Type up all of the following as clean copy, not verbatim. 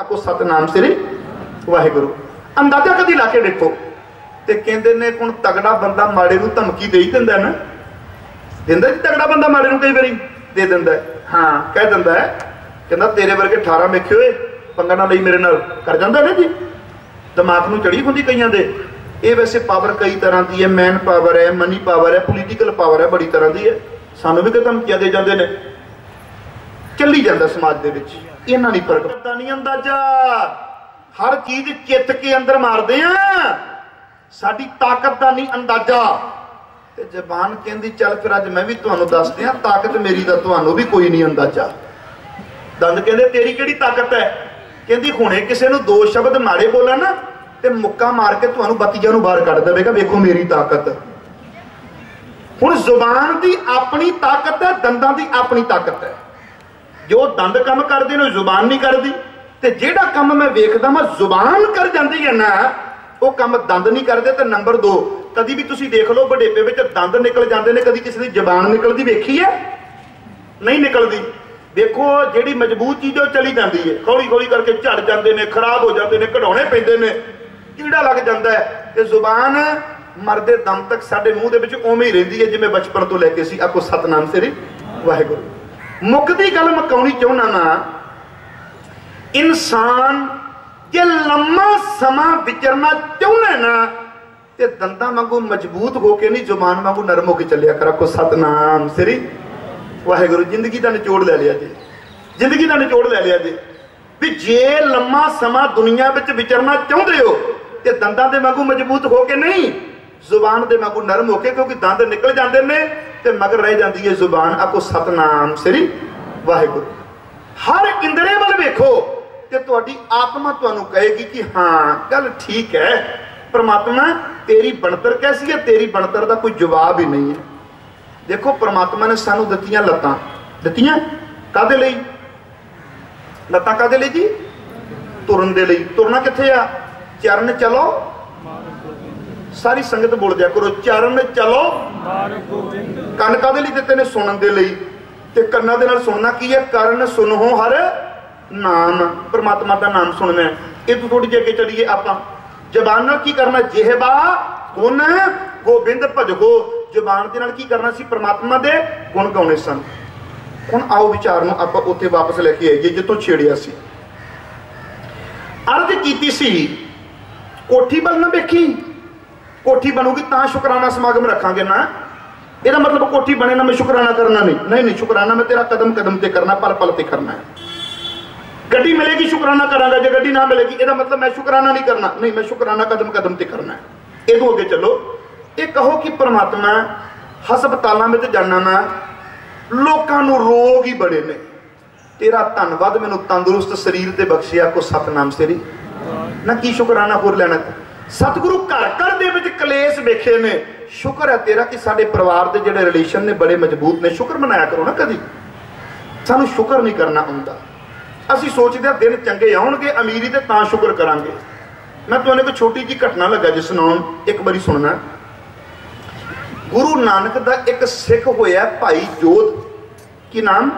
आखो सतनाम श्री वाहिगुरू। अंदाजा कदी ला के देखो। ते कहंदे ने हुण तगड़ा बंदा माड़े नूं धमकी दे ही दिंदा ना, दिंदा जी तगड़ा बंदा माड़े नूं कई वारी दे दिंदा है। हाँ कह दिंदा है, कहंदा तेरे वर्गे 18 वेखे होए पंगा ना लई मेरे नाल, कर जांदा ना जी, दिमाग नूं चढ़ी हुंदी कईयां दे। ये वैसे पावर कई तरह की है, मैन पावर है, मनी पावर है, पोलीटिकल पावर है, बड़ी तरह की है। सानू भी धमकियां दे जाते हैं, चली जाता समाज दे विच, इन्हां नहीं फर्क पता नहीं अंदाजा। हर चीज चित के अंदर मारते हैं, साडी ताकत का नहीं अंदाजा। ते जबान कहती चल फिर अज मैं भी तुहानू दस दियां ताकत मेरी दा तुहानू भी कोई नहीं अंदाजा। दंद कहते तेरी केड़ी ताकत है, कहती हुणे किसी नूं दो शब्द माड़े बोला ना ते मुक्का मार के तुहानू बत्तियां नूं बाहर कढ देवेगा, वेखो मेरी ताकत। हुण जुबान की अपनी ताकत है, दंदां की अपनी ताकत है। जो दंद काम करते हैं जुबान नहीं करती, ते जिहड़ा काम मैं वेखदा मैं जुबान कर जाती है ना वो काम दंद नहीं करते। तो नंबर 2 कभी भी तुसीं देख लो वडेपे विच दंद निकल जाते हैं, कभी किसी की जबान निकलती वेखी है? नहीं निकलती। देखो जिहड़ी मजबूत चीज़ चली जाती है, हौली हौली करके झड़ जाते हैं, खराब हो जाते हैं, कढाउणे पैंदे ने, कीड़ा लग जाता है। ते जुबान मरदे दम तक साडे मूँह दे विच उवें ही रहिंदी है जिवें बचपन तो लैके सी। आखो सतनाम श्री वाहिगुरू। मुकदी गल मकाउणी चाहुंदा ना, इंसान जे लम्मा समा विचरना चाहुंदा ना ते दंदां वांगू मजबूत होके नहीं, जुबान वांगू नरम होके चलिया कर। आखो सतनाम श्री वाहिगुरू। जिंदगी का निचोड़ लै लिया जी, जिंदगी का निचोड़ लै लिया जी भी जे लम्मा समा दुनिया विच विचरना चाहुंदे हो ते दंदां दे वांगू मजबूत होके नहीं, जुबान दे वांगू नरम होके, क्योंकि दंद निकल जाते हैं ते मगर रह जाती है जुबान। आखो सतनाम श्री वाहिगुरू। हर इंद्रे वाल वेखो ते तुहाडी आत्मा तुहानू कहेगी कि हाँ गल ठीक है, परमात्मा तेरी बनतर कैसी है, तेरी बनतर का कोई जवाब ही नहीं है। देखो परमात्मा ने सानू दित्तियां लत्तां, दित्तियां कादे लई? लत्तां कादे लई जी? तुरन दे लई। तुरना कित्थे आ? चरण चलो, सारी संगत बोल दिया करो चरण चलो। कन कादे लई दित्ते ने? सुनन दे लई। ते कन्नां दे नाल सुनना की है? करण सुनो हर नाम, परमात्मा का नाम सुनना है। ये तो थोड़ी जी अगे चलीए आपां। जबान नाल की करना? जिहबा गुण गोबिंद भजगो। जबान दे नाल की करना सी? परमात्मा दे गुण गाउणे सन। हुण आओ विचार नूं आपां उत्थे वापस लैके आईए जित्थों छेड़िया सी। अर्ज कीती सी कोठी बल ना वेखी, कोठी बनूगी तां शुकराना समागम रखांगे ना। ਇਹਦਾ मतलब कोठी बने ना मैं शुकराना करना नहीं, नहीं नहीं शुकराना मैं तेरा कदम कदम ते करना, पल पल ते करना है। गड्डी मिलेगी शुकराना करांगा, जो गड्डी ना मिलेगी ਇਹਦਾ मतलब मैं शुकराना नहीं करना, नहीं मैं शुकराना कदम कदम ते करना है। इदों अगे चलो। ये कहो कि परमात्मा हस्पतालों में जाना मैं, लोगों को रोग ही बड़े ने, तेरा धन्नवाद मैनू तंदुरुस्त शरीर ते बख्शिया। को सतनाम श्री ना की शुकराना होर लेना। सतगुरु घर घर दे विच कलेश वेखे ने, शुक्र है तेरा कि साडे परिवार दे जिहड़े रिलेशन ने बड़े मजबूत ने। शुक्र मनाया करो ना, कदी सानू शुक्र नहीं करना आउंदा। असीं सोचदे आ दिन चंगे आउणगे अमीरी ते तां शुक्र करांगे। मैं तुहानूं एक छोटी जी घटना लगा जी सुणाउण, एक बारी सुनना। गुरु नानक दा एक सिख होया भाई जोध। की नाम?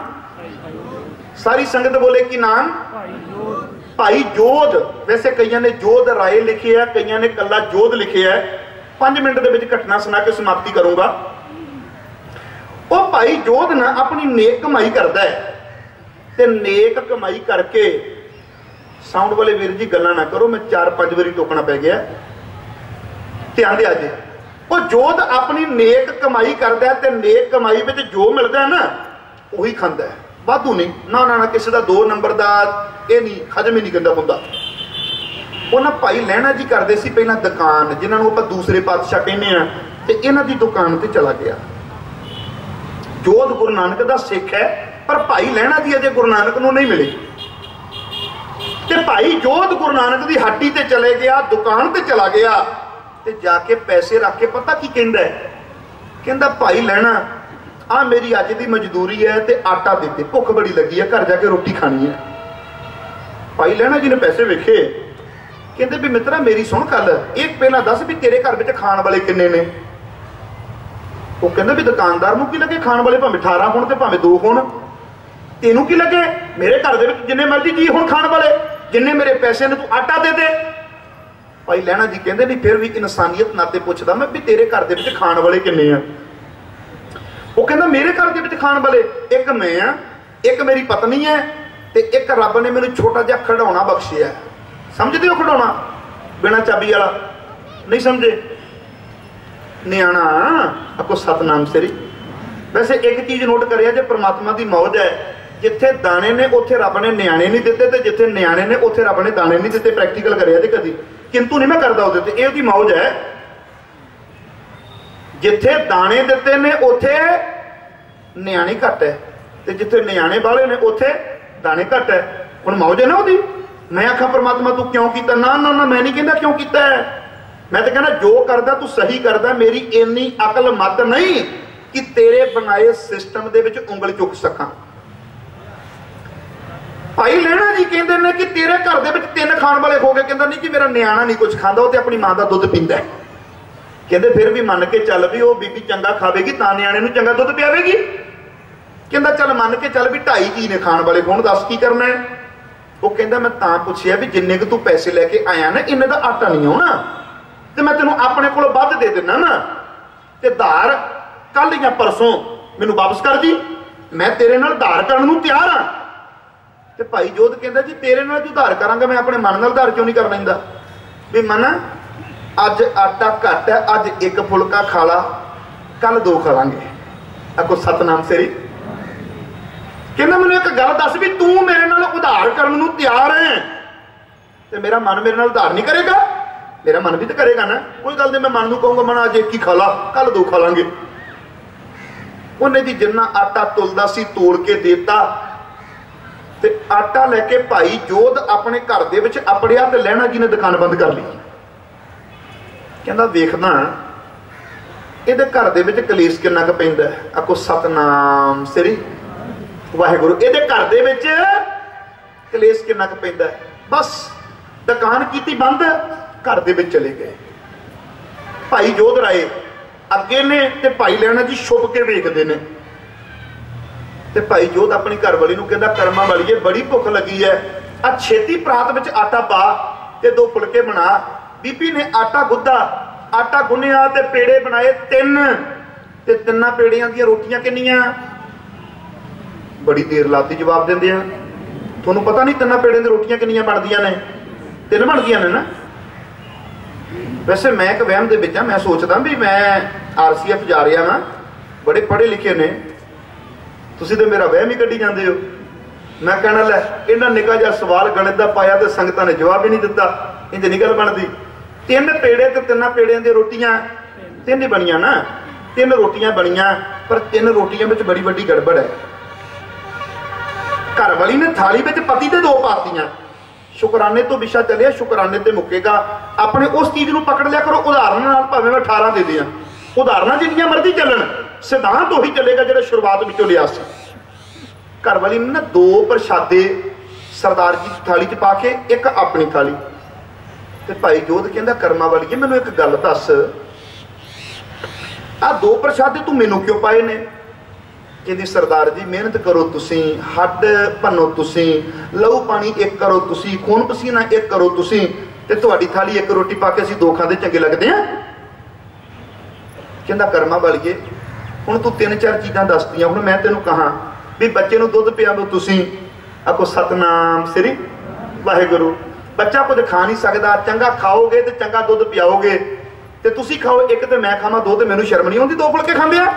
सारी संगत बोले की नाम? भाई जोध। वैसे कईयां ने जोध राय लिखे है, कईयां ने कला जोध लिखे है। 5 मिनट दे विच घटना सुना के समाप्ति करूंगा। वो भाई जोध ना अपनी नेक कमाई करता है, ते नेक कमाई करके साउंड वाले वीर जी गल्लां ना करो, मैं 4-5 बारी टोकना पै गया, ध्यान दे आजे। वो जोध अपनी नेक कमाई करता है, ते नेक कमाई विच जो मिलता है ना वही खांदा है, वाधू नहीं। ना ना ना किसी का 2 नंबर का ये नहीं, हजम ही नहीं कहता बंदा। उन्हें भाई लहणा जी करते सी पहला दुकान, जिन्होंने आप दूसरे पातशाह कहने हैं, तो इन्हों की दुकान पर चला गया। जोध गुरु नानक का सिख है, पर भाई लहणा जी अजे गुरु नानक को नहीं मिले। तो भाई जोध गुरु नानक की हट्टी ते चले गया, दुकान पर चला गया, तो जाके पैसे रख के पता की कहता है? कहता भाई लहणा आ मेरी अज की मजदूरी है, तो आटा दे दे, भुख बड़ी लगी है, घर जाके रोटी खानी है। भाई लहणा जी ने पैसे वेखे, कहते भी मित्रा मेरी सुन गल, एक पहला दस भी तेरे घर में खाण वाले किन्ने ने? वो कहते भी दुकानदार नूं की लगे खाण वाले भावें 18 होण ते भावें 2 होण, तेनू की लगे? मेरे घर दे विच जिन्ने मर्जी जी होण खाण वाले, जिन्ने मेरे पैसे ने तू आटा दे दे। भाई लहणा जी कहते नहीं फिर भी इंसानियत नाते पूछदा मैं भी तेरे घर दे विच खाण वाले किन्ने आ? वो कहंदा मेरे घर दे विच खाण वाले एक मैं आ, एक मेरी पत्नी है, ते एक रब ने मैनूं छोटा जिहा खिडौना बख्शिया। समझदे हो खिडौना बिना चाबी वाला? नहीं समझे? न्याणा आपको सतनाम सिरी। वैसे एक चीज़ नोट करिए जे परमात्मा की मौज है, जिथे दाने ने उत्थे रब ने न्याणे नहीं दिते, ते जिथे न्याणे ने उत्थे रब ने दाने नहीं दिते। प्रैक्टिकल करिए जे कदी, किंतु नहीं मैं करदा उहदे ते, इहदी मौज है। जिथे दाने दिते ने उत्थे न्याणे घट है, ते जिथे न्याणे वाले ने उत्थे दाने घट है। हुण मौज है ना उहदी। मैं आखा परमात्मा तू क्यों कीता? ना ना ना मैं नहीं कहता क्यों कीता है, मैं तो कहना जो करदा तू सही करदा। मेरी इन्नी अकल मत नहीं कि तेरे बनाए सिस्टम दे विच उंगल चुक सकां। भाई लहणा जी कहते हैं कि तेरे घर दे विच 3 खाण वाले हो गए। कहता नहीं कि मेरा न्याणा नहीं कुछ खांदा, वो तो अपनी मां का दुध पींदा है। कहते फिर भी मन के चल भी वो बीबी चंगा खावेगी तां न्याणे नूं चंगा दुध पियावेगी। कहता चल मन के चल भी 2.5 जी ने खाण वाले, हुण दस की करना है? वो कहता मैं तां पुछिया भी जिन्ने कि तू पैसे लैके आया ना इन्ने दा आटा नहीं आउणा, ते मैं तेनों अपने कोलों वध दे दिना ना, ते धार कल या परसों मैनूं वापस कर दी, मैं तेरे नाल धार करन नूं तैयार हाँ। ते भाई जोध कहता जी तेरे नाल जो धार करांगा मैं अपने मन नाल धार क्यों नहीं कर लैंदा? भी मन अज आटा घट है, अज 1 फुलका खा ला, कल 2 खा लांगे। अगो सतनाम सिरी। कहना मैनूं एक गल दस भी तू मेरे नाल उधार करन नूं तैयार है, ते मेरा मन मेरे नाल उधार नहीं करेगा? मेरा मन भी तो करेगा ना। कोई गल नहीं, मैं मन नूं कहूंगा मन अज 1 ही खा ला, कल 2 खा लांगे। उन्हें जी जिन्ना आटा तुलदा सी तोड़ के देता, ते आटा लैके भाई जोध अपने घर दे विच अपड़िया, ते लहणा जी ने दुकान बंद कर ली। कहंदा वेखदा इहदे घर दे विच कलेश किन्ना क पैंदा है। आखो सतनाम सिरी वाहिगुरू। इहदे घर दे विच कलेश किन्ना क पैंदा है। बस दुकान कीती बंद, घर दे विच चले गए। भाई जोध राय अगे ने ते भाई लहणा जी छुप के वेखदे ने। ते भाई जोध अपनी घरवाली नूं कहंदा कर्मा वालीए बड़ी भुख लगी है, आ छेती परात विच आटा पा ते 2 फुलके बना। बीबी ने आटा गुद्धा, आटा गुन्निया ते पेड़े बनाए 3, ते 3 पेड़ियां दी रोटियां किन्नियां? बड़ी देर लाती जवाब देंदे आ। तुहानूं पता नहीं 3 पेड़े दी रोटियां किन्नियां बनदियां ने? 3 बनदियां ने ना। वैसे मैं एक वहम दे विच आ, मैं सोचदा भी मैं RCF जा रहा हाँ, बड़े पढ़े लिखे ने, तुसीं ते मेरा वहम ही कड्ढी जांदे हो। मैं कहना लै इन्ना निक्का जिहा सवाल गणित दा पाया ते संगतां ने जवाब ही नहीं दिता, इंज नहीं गल बनदी। 3 पेड़े ते 3 पेड़ियां दी रोटियां 3 ही बनियां ना, 3 रोटियां बनियां, पर 3 रोटियां विच बड़ी वड्डी गड़बड़ है। घरवाली ने थाली विच पति ते 2 पातियां। शुकराने तो विशा चलिया, शुकराने ते मुकेगा। अपने उस चीज़ नूं पकड़ लिया करो उदाहरण नाल, भावें मैं 18 दे दियां उदाहरण जिन्नियां मर्जी चलन, सिद्धांत उही चलेगा जिहड़ा शुरुआत विचों लिया सी। घरवाली ने ना 2 प्रशादे सरदार जी की थाली च पा के, एक अपनी थाली। ते भाई जोध कहंदा कर्मा वालीए मैनूं एक गल दस, आ 2 प्रशादे तू मैनूं क्यों पाए ने? कहती सरदार जी मेहनत करो तुसी, हड्ड भन्नो तुसी, लहू पानी एक करो तुसी, खून पसीना एक करो तुसी, ते तुहाडी थाली 1 रोटी पा के असीं 2 खांदे चंगे लगदे आ? कहंदा कर्मा वालीए हुण तू 3-4 चीज़ां दसदियां, हुण मैं तैनूं कहां भी बच्चे नूं दुध पियावो तुसी, आखो सतनाम श्री वाहिगुरू। बच्चा कुछ खा नहीं सकदा, चंगा खाओगे तो चंगा दुध पियाओगे, ते तुसी खाओ 1 ते मैं खावां 2, ते मैनूं शर्म नहीं आउंदी 2 फुलके खांदे आ?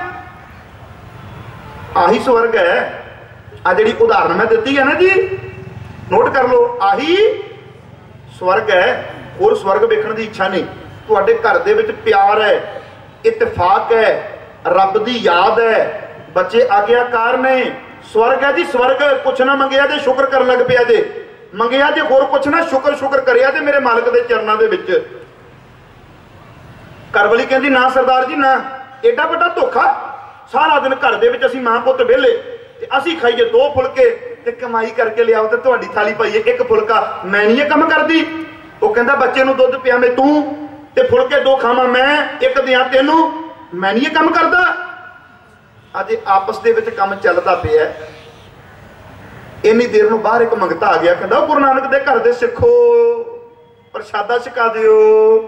आही स्वर्ग है। आ जिहड़ी उदाहरण मैं दी है ना जी, नोट कर लो, आही स्वर्ग है। होर स्वर्ग वेखण की इच्छा नहीं। तुहाडे घर दे विच प्यार है, इतफाक है, रब दी याद है, बच्चे आग्याकार ने। स्वर्ग है जी स्वर्ग। कुछ ना मंगिया जे शुक्र कर लग पिया जे, मंगिया जे होर कुछ ना शुक्र करिया जे मेरे मालिक दे चरनां दे विच। घरवाली कहंदी ना सरदार जी ना, एडा वड्डा धोखा। सारा दिन घर दे विच असीं मां पुत्त वेले ते असीं खाइए 2 फुलके ते कमाई करके लियाओ ते तुहाडी थाली पाइए 1 फुलका। मैं नहीं ये कम करदी। वो कहंदा बच्चे नूं दुध पियावे तू ते फुलके 2 खावां मैं, 1 दियां तैनूं। मैं नहीं ये कम करदा। अजे आपस दे विच काम चलदा पिया। इन्नी देर में बाहर एक मंगता आ गया, कहता गुरु नानक दे घर दे सिखो प्रशादा छका दिओ।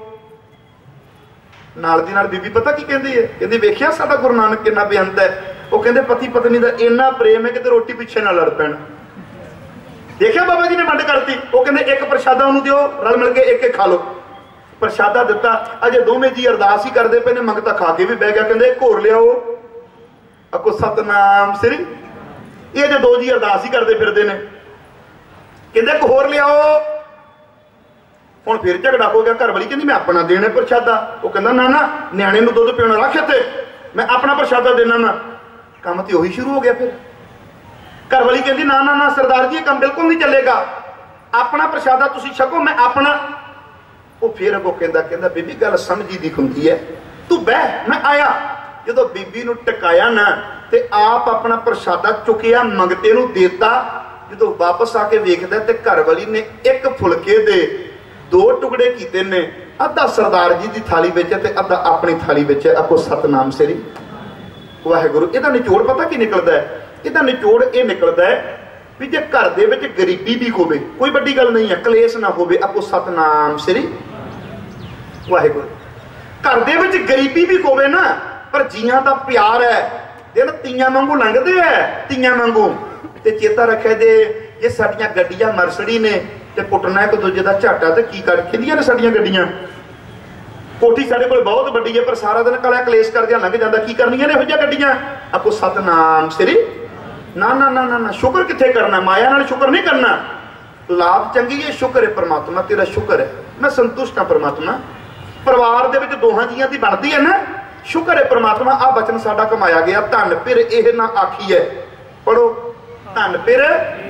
नाल दी नाल बीबी पता की कहती है, कहती वेखिया साडा गुरु नानक कितना बेअंत है। वो कहते पति पत्नी का इन्ना प्रेम है कि रोटी पिछे ना लड़ पैण। देखिया बाबा जी ने वंड करती। वो कहते एक प्रशादा उन्होंने दिओ, रल मिल के एक खा लो। प्रशादा दिता, अजे दोवें जी अरदास ही करते पे ने, मंगता खा के भी बह गया। कहते एक होर लियाओ, आखो सतनाम श्री। ये जो दो जी अरदास ही करते फिरते हैं, कहते एक होर लियाओ। हुण फिर झगड़ा हो गया। घर वाली कहती मैं अपना देना प्रशादा। वो कहता ना ना, न्याणे नूं दुध पीना रख इत्थे, मैं अपना प्रशादा देना ना। काम तो उही शुरू हो गया। फिर घर वाली कहती ना ना ना सरदार जी, काम बिल्कुल नहीं चलेगा, अपना प्रशादा तुसीं छको, मैं अपना। वो फिर अगों कहता बीबी गल समझी दी हुंदी है, तू बह मैं आया। जो बीबी नूं टकाया ना ते आप अपना प्रशादा चुकिया, मंगते नूं देता। जो वापस आके वेखदा ते घर वाली ने एक फुलके दे दो टुकड़े कीते ने, अद्धा सरदार जी की थाली विच ते अद्धा अपनी थाली विच। आपको सतनाम श्री वाहिगुरू। इहदा निचोड़ पता की निकलदा है? इहदा निचोड़ ये निकलदा है भी जे घर दे विच गरीबी भी होवे, कोई वड्डी गल नहीं है, कलेश ना होवे। आपको सतनाम श्री वाहिगुरू। घर दे विच गरीबी भी होवे ना, पर जियां दा प्यार है, दिन तीयां वांगू लंघदे है, तीयां वांगू। ते चेता रखे जे ये साडियां गड्डियां मरसडी ने ते पुटना एक दूजे का झाटा तो की कर खिंदियां ने साडियां गड्डियां। कोठी साडे कोल बहुत वड्डी है, पर सारा दिन कला कलेश करदियां लंघ जांदा। की करनियां ने इहो जिहियां गड्डियां? आपको सतनाम श्री। ना ना ना ना ना, शुक्र कित्थे करना, माया नाल शुक्र नहीं करना। लाभ चंगी है, शुक्र है परमात्मा तेरा शुक्र है, मैं संतुष्ट हाँ परमात्मा। परिवार दे विच दोहां जीआं दी बनदी है ना, शुक्र है परमात्मा आ वचन साडा कमाया गया। धन फिर एह ना आखीए, पढ़ो, धन फिर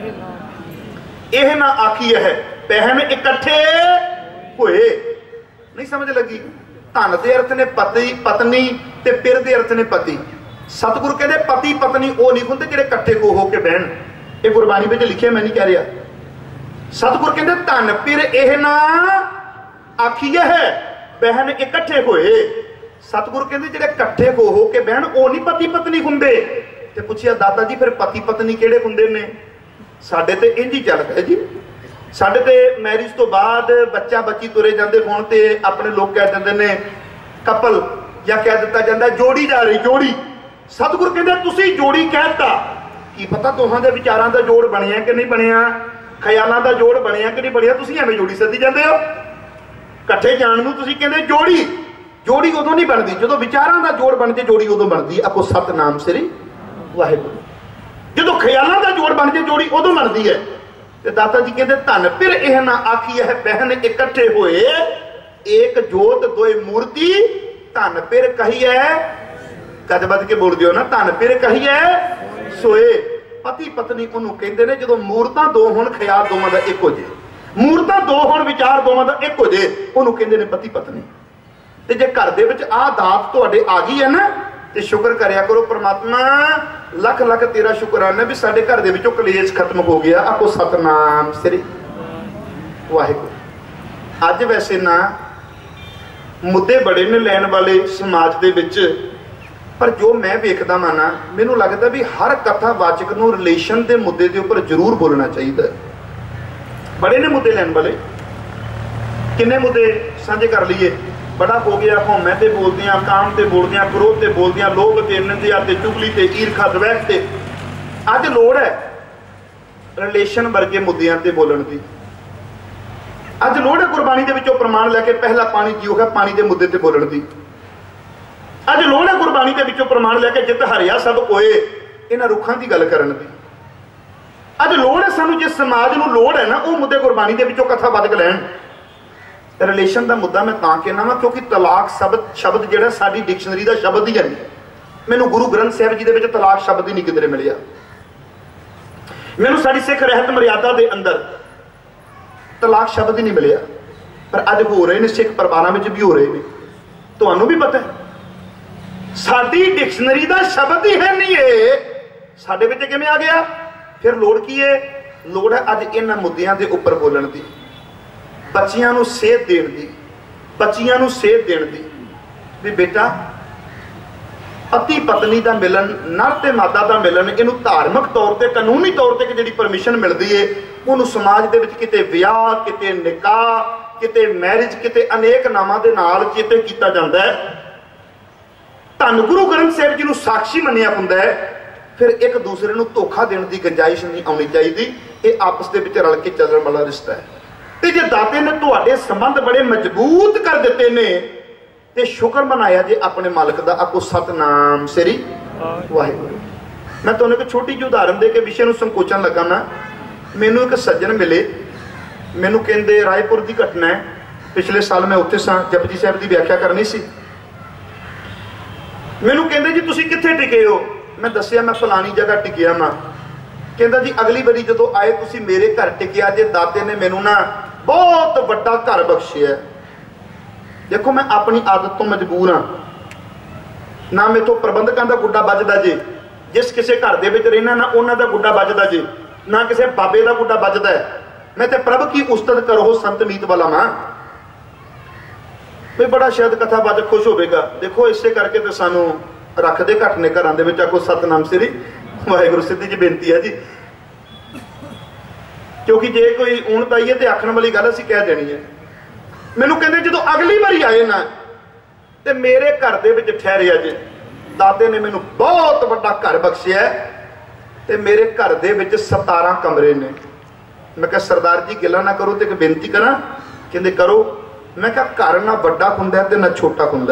एह ना आखीए है बहन इकट्ठे होए। नहीं समझ लगी? धन दे अर्थ ने पति पत्नी ते फिर दे अर्थ ने पति। सतगुरु कहते पति पत्नी वो नहीं होंगे जिहड़े इकट्ठे हो के बहन। ये गुरबाणी में लिखे, मैं नहीं कह रहा। सतगुरु कहते धन फिर एह ना आखीए है बहन इकट्ठे होए। सतगुरु कहते जिहड़े इकट्ठे हो के बहन वो नहीं पति पत्नी होंगे। ते पुछिया दाता जी फिर पति पत्नी किहड़े होंदे ने? साडे ते इंज ही चलदा है जी। साडे ते मैरिज तो बाद बच्चा बच्ची तुरे जाते होण ते अपने लोग कह दिंदे ने कपल, या कह दिता जाता जोड़ी जा रही जोड़ी। सतगुरु कहते तुसीं जोड़ी कहता, की पता दोहां दे विचारां दा जोड़ बनिया कि नहीं बनिया, ख्यालां दा जोड़ बनिया कि नहीं बनिया। तुसीं एवें जोड़ी सदी जांदे हो। इकट्ठे जाण नूं तुसीं कहंदे जोड़ी। जोड़ी उदों नहीं बनती जदों विचारां दा जोड़ बन जाए, जोड़ी उदों बनती। आपको सतनाम श्री वाहिगुरू। जो ख्यालों का जोड़ बन जाए, जोड़ी उदों बनती है। तो दाता जी कहते धन फिर यह ना आखी है बहन इकट्ठे होए, एक जोत दोए मूर्ति। धन फिर कही है, कद बद के बोल दियो ना, धन फिर कही है सोए। पति पत्नी उन्होंने कहते हैं जो मूर्तां दो होण, ख्याल दोवां दा एक हो जाए, मूर्तां दो होण, विचार दोवां दा एक हो जाए, उन्होंने कहते हैं पति पत्नी। ते जे घर दे विच आ दात तुहाडे आ गई है ना, ते शुक्र करया करो परमात्मा। लख लख तेरा शुकराना भी साडे घर दे विचों कलेश खत्म हो गया। आपको सतनाम श्री वाहिगुरू। अज वैसे ना मुद्दे बड़े ने लैन वाले समाज दे विच, पर जो मैं वेखदा माना मैनूं लगदा भी हर कथा वाचक नूं रिलेशन के मुद्दे के उपर जरूर बोलना चाहिए। बड़े ने मुद्दे लैन वाले, किन्ने मुद्दे साझे कर लीए। बड़ा हो गया हौमे ते बोलदियां, काम ते बोलदियां, क्रोध ते बोलदियां, लोभ ते निंदा ते चुगली ते ईरखा द्वैत ते। अज लोड़ है रिलेशन वर्गे मुद्दों ते बोलण दी। अज लोड़ है गुरबाणी दे विचों प्रमाण लैके पहला पानी जीओगा पानी के मुद्दे ते बोलण दी। अज लोड़ है गुरबाणी के विचों प्रमाण लैके जित हरिया सब कोए, इन्हां रुखां दी गल करन दी। अज लोड़ है सानूं जिस समाज नूं लोड़ है ना, वो मुद्दे गुरबाणी दे विचों कथा वध के लैण। रिलेशन का मुद्दा मैं तां कहना वा क्योंकि तलाक शब्द जिहड़ा साडी डिक्शनरी का शब्द ही है नहीं। मैनूं गुरु ग्रंथ साहिब जी दे विच तलाक शब्द ही नहीं किधरे मिलिया। मैनूं साडी सिख रहत मर्यादा के अंदर तलाक शब्द ही नहीं मिलिया। पर अज हो रहे हैं, सिख परिवारों में भी हो रहे हैं। तुहानूं भी पता है साडी डिक्शनरी का शब्द ही है नहीं, ये साडे विच किवें आ गया? फिर लोड़ की है? लोड़ है अज इन्हां मुद्दिआं दे उपर बोलण दी, बच्चियां नूं सेध देण दी, बच्चियां नूं सेध देण दी। भी बेटा पति पत्नी का मिलन, नर ते मादा का मिलन, इनू धार्मिक तौर पर कानूनी तौर पर जी परमिशन मिलती है, उन्होंने समाज के किते विआह, किते निकाह, किते मैरिज, किते अनेक नामां दे नाल किते कीता जांदा है। धन गुरु ग्रंथ साहिब जी नूं साक्षी मन्निया हुंदा है। फिर एक दूसरे नूं धोखा देने की गुंजाइश नहीं आनी चाहिए। ये आपस के विच रल के चलण वाला रिश्ता है। तो जे दाते ने तुहाडे संबंध बड़े मजबूत कर दिते ने ते शुक्र मनाया जे अपने मालिक दा। आखो सतनाम श्री वाहिगुरू। मैं तुहानूं एक छोटी जी उदाहरण दे के विषय नूं संकोचन लगा। मैं मैनूं एक सज्जन मिले, मैनूं कहंदे रायपुर की घटना है, पिछले साल मैं उत्थे सां जपजी साहिब की व्याख्या करनी सी। मैनूं कहंदे जी तुसीं कित्थे टिके हो? मैं दसिया मैं फलानी जगह टिकिया मैं। कहंदा जी अगली बारी जदों आए तुसीं मेरे घर टिकिया जे, दाते ने मैनूं ना बहुत वड्डा घर बख्शिया। देखो मैं अपनी आदत तो मजबूर हाँ, ना मेरे तो प्रबंधकों का गुड्डा बजदा जे, जिस किसी घर दे विच रहना ना उन्हां दा गुड्डा बजदा जे, ना किसी बाबे का गुड्डा बजदा है। मैं तो प्रभ की उस्तत करो संत मीत वाला मां भी बड़ा शायद कथा बाज खुश होगा। देखो इसे करके तो सानू रखते घट ने घर के। आखो सतनाम श्री वाहिगुरू। सीधी जी बेनती है जी, क्योंकि जे कोई ऊण पाइए तो आखण वाली गल असीं कह देनी है। मैनू कहते जो अगली बारी आए ना तो मेरे घर के विच ठहरिया जे, दाते ने मैनू बहुत बड़ा घर बख्शिया तो मेरे घर के विच 17 कमरे ने। मैं कहा सरदार जी गिला ना करो तो एक बेनती करा। कहते करो। मैं कहा घर ना बड़ा हुंदा ते ना छोटा हुंदा।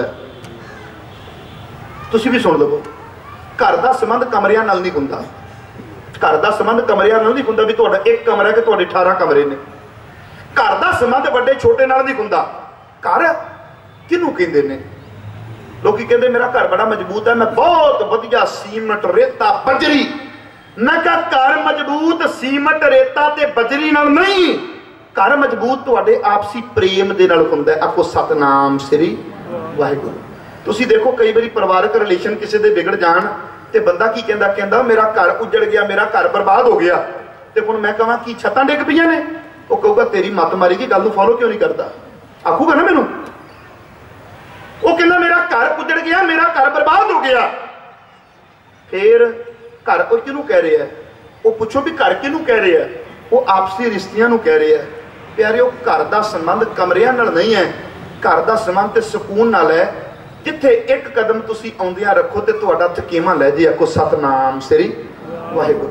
तुसीं भी सुन लवो, घर का संबंध कमरियां नाल नहीं हुंदा। घर का संबंध कमरियां नाल नहीं हुंदा भी तुहाडा एक कमरा कि तुहाडे 18 कमरे ने। घर का संबंध बड़े छोटे नाल नहीं हुंदा। घर किनू कहंदे ने? लोग कहते मेरा घर बड़ा मजबूत है, मैं बहुत वधिया सीमट रेता बजरी। मैं कहा घर मजबूत सीमट रेता ते बजरी नाल नहीं, घर मजबूत तुहाडे आपसी प्रेम दे नाल हुंदा है। आखो सतनाम श्री वाहिगुरू। तुसीं देखो कई बारी परिवारक रिलेशन किसी दे बिगड़ जाण ते बंदा की कहंदा, कहंदा मेरा घर उजड़ गया, मेरा घर बर्बाद हो गया। ते हुण मैं कहां कि छत्तां डिग पईयां ने? वो कहूगा तेरी मत मारी की गल नूं फॉलो क्यों नहीं करता? आखूगा ना मैनूं। वो कहंदा मेरा घर उजड़ गया, मेरा घर बर्बाद हो गया। फिर घर को किनू कह रहा है? वो पूछो भी घर किनू कह रहा है? वो आपसी रिश्तियां नूं कह रहा है। प्यारे घर का संबंध कमरियां नाल नहीं है, घर का संबंध ते सुकून नाल है। जिथे एक कदम तुसीं आउंदियां रखो ते तुहाडा थकेवा लै जे। आखो सतनाम श्री वाहिगुरू।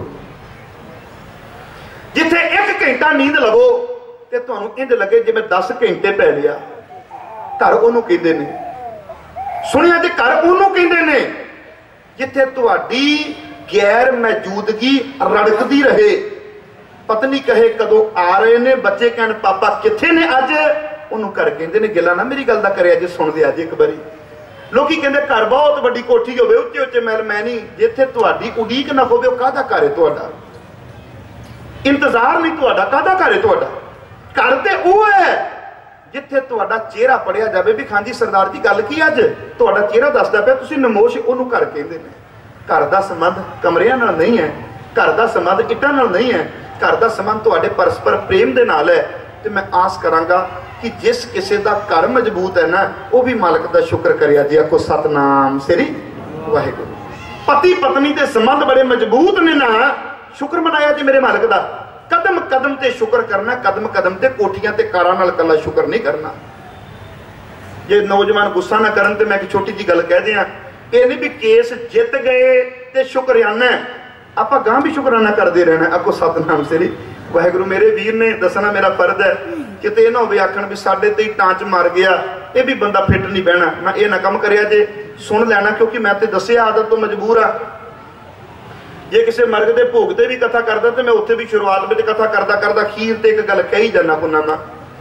जिथे एक घंटा नींद लवो ते तुहानूं इंज लगे जिवें 10 घंटे पै लिया। घर उहनूं कहंदे ने। सुनिया जे घर उहनूं कहंदे ने जिथे तुहाडी गैर मौजूदगी रड़कदी रहे। पत्नी कहे कदों आ रहे ने, बच्चे कहन पापा किथे ने अज, उन्होंने घर कहते हैं गिला ना मेरी गल का करे अज सुन लिया जी एक बारी। लोग कहते घर बहुत बड़ी कोठी होवे, उच्चे उच्चे महल, मैं नहीं। जिथे तुहाडी उड़ीक ना होवे वो काहदा घर है तुहाडा? इंतजार नहीं तुहाडा, काहदा घर है तुहाडा? घर ते वो है जिथे तुहाडा चेहरा पढ़िया जाए भी हाँ जी सरदार जी गल की अज तुहाडा चेहरा दसदा पिया, तुसीं नमोश, उहनूं घर कहंदे ने। घर का संबंध कमरियां नाल नहीं है, घर का संबंध इट्टां नाल नहीं है, घर का संबंध तुहाडे परस्पर प्रेम दे नाल है। तो मैं आस करांगा कि जिस किसी का घर मजबूत है ना वो भी मालिक का शुक्र करिया जी। आखो सतनाम श्री वाहिगुरू। पति पत्नी के संबंध बड़े मजबूत ने ना, शुक्र मनाया जी मेरे मालिक का। कदम कदम ते शुक्र करना, कदम कदम ते कोठियां ते कारां नाल कल्ला शुक्र नहीं करना। जे नौजवान गुस्सा ना करन तो मैं एक छोटी जी गल कह दियां, ये नहीं भी केस जित गए तो शुक्रियाना है, आप गांह भी शुक्राना करते रहना। आखो सतनाम श्री वाहिगुरू। मेरे वीर ने दसना मेरा फर्ज है, किते ये ना हो आखण भी साडे ते टांच मार गया, ये भी बंदा फिट नहीं बहना। मैं ये ना कम करिया जे सुन लैना, क्योंकि मैं तो दसिया आदत तो मजबूर हाँ। जे किसी मर्ग के भोग से भी कथा करदा तो मैं उत्थे भी शुरुआत में कथा करदा करदा खीर ते एक गल कह ही जाना पुन्ना। मैं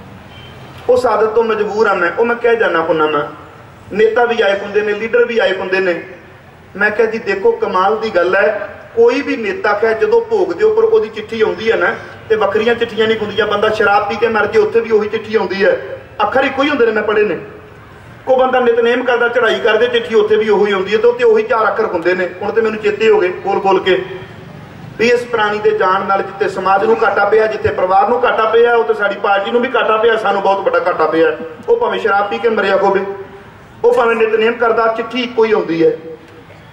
उस आदत तो मजबूर हाँ, मैं कह जाना पुन्ना। मैं नेता भी आए हुंदे ने, लीडर भी आए हुंदे ने। मैं कहा जी देखो कमाल की गल है, कोई भी नेता कह जो भोग के उपर वो चिट्ठी आती है ना तो वक्रिया चिट्ठियां नहीं होंदियां। बंदा शराब पी के मर जाए उत्थे भी उही चिट्ठी आती है, अखर एक ही होंदे ने, मैं पढ़े ने। कोई बंदा नितनेम करता चढ़ाई करते चिट्ठी उत्थे भी उही आती है, तो उत्ते उही 4 अखर होंदे ने। हुण ते मैनूं चेते हो गए बोल बोल के भी इस प्राणी के जान नाल जिते समाज नूं घाटा पिया, जिते परिवार नूं घाटा पिया, उत्ते साडी पार्टी नूं भी घाटा पिया, सानूं बहुत बड़ा घाटा पिया। वो भावें शराब पी के मरिया होवे, वो भावें नितनेम करता, चिट्ठी इक्को ही आउंदी है।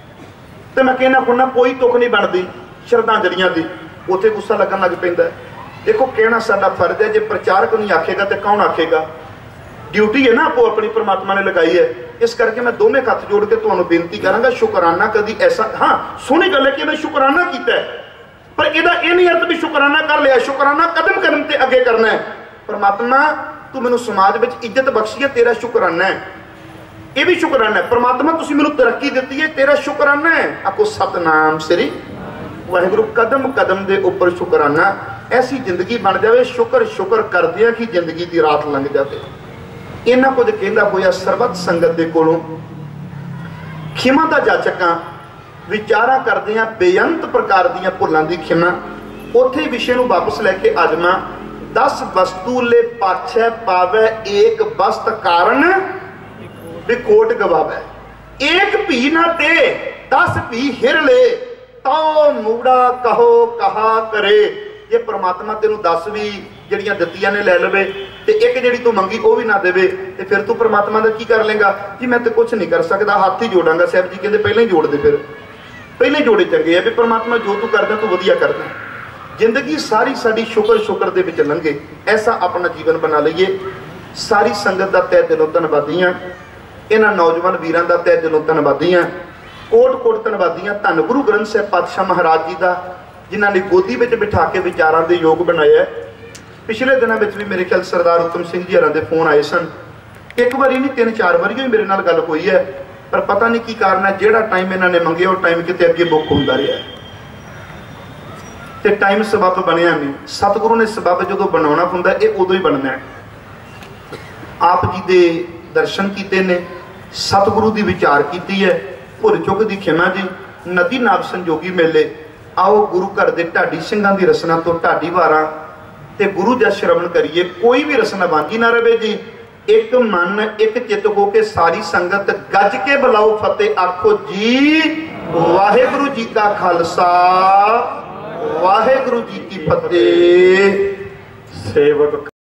तो मैं कहना खुना कोई तुक नहीं बनती श्रद्धांजलियां की, उत्थे गुस्सा लगन लग पैंदा है। देखो कहना साडा फर्ज है, जो प्रचारक नहीं आखेगा तो कौन आखेगा? ड्यूटी है ना आपको अपनी परमात्मा ने लगाई है। इस करके मैं दोवें हथ जोड़ के तुहानूं बेनती करांगा, शुकराना कभी ऐसा, हाँ सोहनी गल है कि मैं शुकराना कीता है, पर इहदा यह नहीं अर्थ भी शुकराना कर लिया। शुकराना कदम कदम ते अगे करना है। परमात्मा तू मैनूं समाज में इज्जत बख्शी है, तेरा शुकराना है। यह भी शुकराना है। परमात्मा तुसीं मैनूं तरक्की दित्ती है, तेरा शुकराना है। आखो सतनाम श्री वाहिगुरू। कदम कदम के उपर शुकराना। ऐसी जिंदगी बन जाए, शुक्र शुक्र करदे आ कि जिंदगी की रात लंघ जाए। इन्ना कुछ कहता होया सरबत संगत के कोलों खिमा का जाचक हाँ, विचारा करदे आ बेअंत प्रकार दी भुलां दी खिमा। उत्थे विषय नूं वापस लैके आजमा। 10 वस्तु ले पाछे पावे, एक वस्त कारण विकोट गवावे। एक भी ना ते 10 भी हिर ले, तो मूड़ा कहो कहा करे। जे परमात्मा तेनू 10 भी जड़ियां दित्तियां ने लै लवे ते एक जिहड़ी तू मंगी वो भी ना देवे, ते फिर तू परमात्मा दा की कर लेगा? जी मैं तो कुछ नहीं कर सकता, हाथ ही जोड़ांगा। साहब जी कहते पहले ही जोड़ दे, फिर पहले जोड़े चंगे है भी परमात्मा जो तू करदा तू वधिया करदा। जिंदगी सारी साडी शुक्र शुक्र दे विच लंघे, ऐसा अपना जीवन बना लईए। सारी संगत दा तहे दिलों धन्नवादी हां, इन्हां नौजवान वीरां दा तहे दिलों धन्नवादी हां, कोट कोट धन्नवादी हां। धन गुरु ग्रंथ साहिब पातशाह महाराज जी दा, जिन्हां ने गोदी विच बिठा के विचारां दे योग बनाया। पिछले दिनों में भी मेरे ख्याल सरदार उत्तम सिंह जी हरां दे फोन आए सन। एक बारी नहीं 3-4 बारी ही मेरे नाल गल होई है, पर पता नहीं की कारण है, जिहड़ा टाइम इन्होंने मंगे वो टाइम किते अगे बुक होंदा रहा ते टाइम सबब बनिया नहीं। सतगुरु ने सबब जो बनाना हुंदा ये उदों ही बनना है। आप जी दे दर्शन किए ने, सतगुरु की विचार की है, भुल चुक की खिमा जी, नदी नाव संजोगी मेले। आओ गुरु घर के ढाडी सिंघां की रसना तो ढाडी वारां ते गुरु जस श्रवण करिए। कोई भी रसना वांझी ना रहे जी। एक मन एक चित हो के सारी संगत गज के बुलाओ फतेह, आखो जी वाहेगुरु जी का खालसा वाहेगुरु जी की फतेह। सेवक